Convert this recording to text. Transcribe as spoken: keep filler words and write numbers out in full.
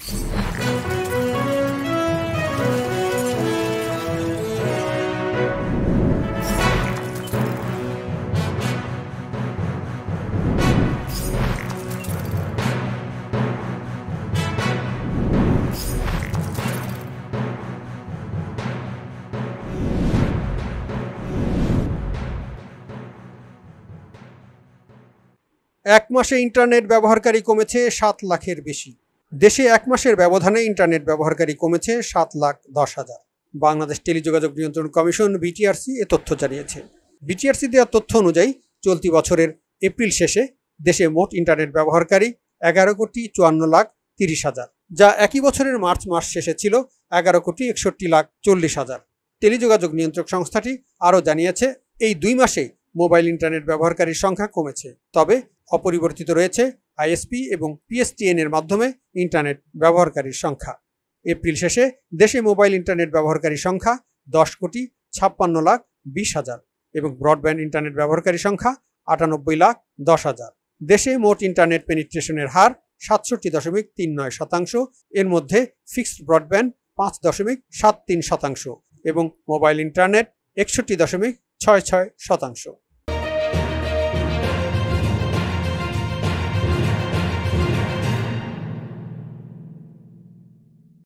এক মাসে ইন্টারনেট ব্যবহারকারী কমেছে সাত লাখের বেশি। দেশে এক মাসের ব্যবধানে ইন্টারনেট ব্যবহারকারী কমেছে সাত লাখ দশ হাজার। বাংলাদেশ টেলিযোগাযোগ নিয়ন্ত্রণ কমিশন বিটিআরসি এ তথ্য জানিয়েছে। বিটিআরসি দেওয়া তথ্য অনুযায়ী চলতি বছরের এপ্রিল শেষে দেশে মোট ইন্টারনেট ব্যবহারকারী এগারো কোটি চুয়ান্ন লাখ তিরিশ হাজার, যা একই বছরের মার্চ মাস শেষে ছিল এগারো কোটি একষট্টি লাখ চল্লিশ হাজার। টেলিযোগাযোগ নিয়ন্ত্রক সংস্থাটি আরও জানিয়েছে, এই দুই মাসেই মোবাইল ইন্টারনেট ব্যবহারকারীর সংখ্যা কমেছে, তবে অপরিবর্তিত রয়েছে আইএসপি এবং পিএসটিএন এর মাধ্যমে ইন্টারনেট ব্যবহারকারীর সংখ্যা। এপ্রিল শেষে দেশে মোবাইল ইন্টারনেট ব্যবহারকারী সংখ্যা দশ কোটি ছাপ্পান্ন লাখ বিশ হাজার এবং ব্রডব্যান্ড ইন্টারনেট ব্যবহারকারী সংখ্যা আটানব্বই লাখ দশ হাজার। দেশে মোট ইন্টারনেট পেনিট্রেশনের হার সাতষট্টি দশমিক তিন নয় শতাংশ। এর মধ্যে ফিক্সড ব্রডব্যান্ড পাঁচ দশমিক সাত তিন শতাংশ এবং মোবাইল ইন্টারনেট একষট্টি দশমিক ছয় ছয় শতাংশ।